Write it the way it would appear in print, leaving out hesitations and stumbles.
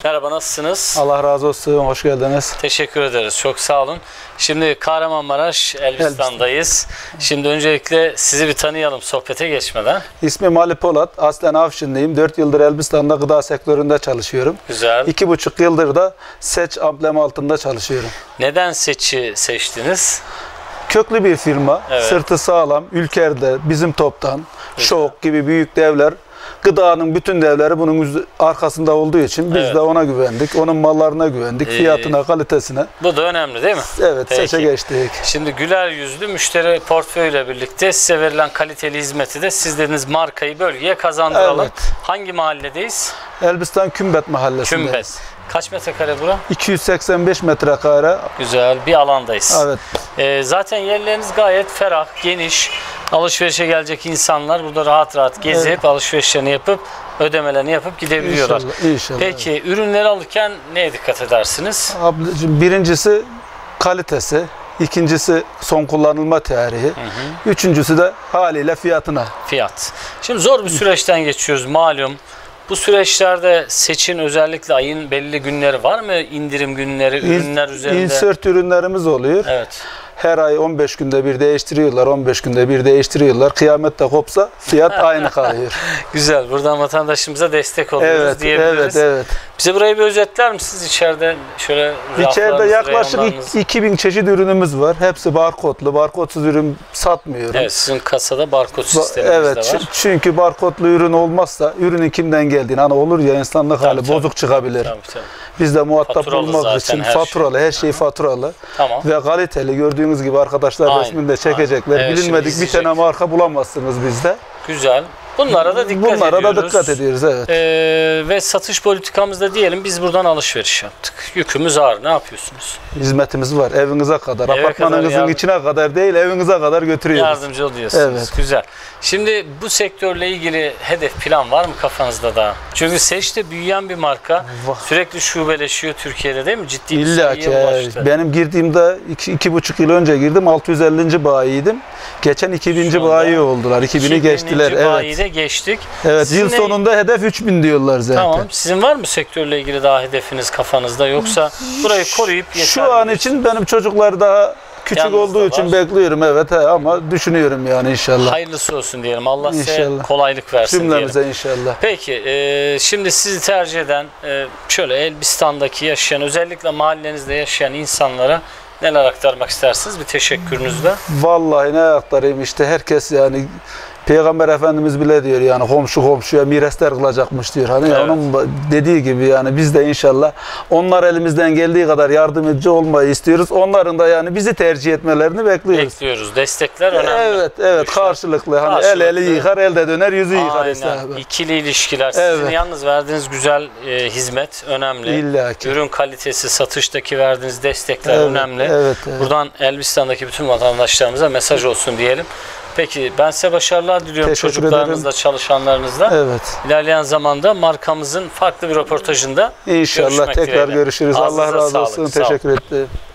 Merhaba, nasılsınız? Allah razı olsun, hoş geldiniz. Teşekkür ederiz, çok sağ olun. Şimdi Kahramanmaraş, Elbistan'dayız. Şimdi öncelikle sizi bir tanıyalım sohbete geçmeden. İsmim Ali Polat, aslen Afşinliyim. 4 yıldır Elbistan'da gıda sektöründe çalışıyorum. Güzel. 2,5 yıldır da Seç amblemi altında çalışıyorum. Neden Seç'i seçtiniz? Köklü bir firma, Evet. sırtı sağlam, ülkerde bizim toptan, Şok gibi büyük devler, gıdanın bütün devleri bunun arkasında olduğu için biz Evet. de ona güvendik. Onun mallarına güvendik, fiyatına, kalitesine. Bu da önemli değil mi? Evet, Peki. Seç'e geçtik. Şimdi güler yüzlü müşteri portföyüyle birlikte size verilen kaliteli hizmeti de siz dediğiniz markayı bölgeye kazandıralım. Evet. Hangi mahalledeyiz? Elbistan Kümbet mahallesindeyiz. Kümbet. Kaç metrekare bura? 285 metrekare. Güzel bir alandayız. Evet. Zaten yerleriniz gayet ferah, geniş. Alışverişe gelecek insanlar burada rahat rahat gezip alışverişlerini yapıp ödemelerini yapıp gidebiliyorlar. İnşallah, inşallah. Peki ürünleri alırken neye dikkat edersiniz? Ablacığım, birincisi kalitesi, ikincisi son kullanılma tarihi, üçüncüsü de haliyle fiyatına. Fiyat. Şimdi zor bir süreçten geçiyoruz malum. Bu süreçlerde Seç'in özellikle ayın belli günleri var mı? İndirim günleri, ürünler üzerinde. Insert ürünlerimiz oluyor. Evet. Her ay 15 günde bir değiştiriyorlar, 15 günde bir değiştiriyorlar. Kıyamet de kopsa fiyat aynı kalıyor. Güzel. Buradan vatandaşımıza destek oluyoruz Evet, diyebiliriz. evet. Bize burayı bir özetler misiniz? İçeride şöyle İçeride raflarınız, yaklaşık reyonlarınız. 2000 çeşit ürünümüz var. Hepsi barkodlu. Barkodsuz ürün satmıyorum. Evet, sizin kasada barkod sisteminiz Evet, de var. çünkü barkodlu ürün olmazsa ürünün kimden geldiğini, hani olur ya, insanlık hali Tabii. bozuk çıkabilir. Tabii. Biz de muhatap Faturalı olmak zaten için her faturalı, her şey faturalı Tamam. ve kaliteli. Gördüğünüz gibi arkadaşlar Aynen, resminde çekecekler. aynen. Evet, Bilinmedik şimdi bir tane izleyecek. marka bulamazsınız bizde. Güzel. Bunlara da dikkat ediyoruz. Bunlara da dikkat ediyoruz, evet. Ve satış politikamızda diyelim biz buradan alışveriş yaptık. Yükümüz ağır. Ne yapıyorsunuz? Hizmetimiz var evinize kadar. Eve Apartmanınızın kadar içine kadar değil, evinize kadar götürüyoruz. Yardımcı oluyorsunuz. Evet. Güzel. Şimdi bu sektörle ilgili hedef plan var mı kafanızda da? Çünkü Seç'te büyüyen bir marka. Sürekli şubeleşiyor Türkiye'de değil mi? Ciddi bir İlla ki. sayıya ulaştı. Benim girdiğimde 2,5 yıl önce girdim. 650. bayiydim. Geçen 2000. bayi oldular. 2000'i geçtiler. bayiyi Evet. de geçtik. Evet, Sizin yıl sonunda hedef 3000 diyorlar zaten. Tamam. Sizin var mı sektörle ilgili daha hedefiniz kafanızda, yoksa burayı koruyup yeter Şu an mi? için benim çocuklar daha küçük Yalnız olduğu da için var. bekliyorum, evet, ama düşünüyorum yani inşallah. Hayırlısı olsun diyelim. Allah size İnşallah. kolaylık versin Cümlemize diyelim. inşallah. Peki, şimdi sizi tercih eden, şöyle Elbistan'daki yaşayan, özellikle mahallenizde yaşayan insanlara neler aktarmak istersiniz? Bir teşekkürünüzle. Vallahi ne aktarayım, işte herkes yani Peygamber Efendimiz bile diyor yani komşu komşuya miraslar kılacakmış diyor. Hani Evet. onun dediği gibi yani biz de inşallah onlar elimizden geldiği kadar yardımcı olmayı istiyoruz. Onların da yani bizi tercih etmelerini bekliyoruz. Bekliyoruz. Destekler önemli. Evet, Bu işler. karşılıklı. Hani el eli yıkar, elde döner, yüzü yıkar Aynen. hesabı. İkili ilişkiler. Sizin Evet. yalnız verdiğiniz güzel hizmet önemli. İlla ki. Ürün kalitesi, satıştaki verdiğiniz destekler Evet, önemli. evet. Buradan Elbistan'daki bütün vatandaşlarımıza mesaj olsun diyelim. Peki, ben size başarılar diliyorum, Teşekkür çocuklarınızla, çalışanlarınızla. Evet. İlerleyen zamanda markamızın farklı bir röportajında İnşallah görüşmek tekrar dileğiyle. görüşürüz. Ağzınıza Allah razı sağlık. olsun. Sağ olun. Teşekkür ederim.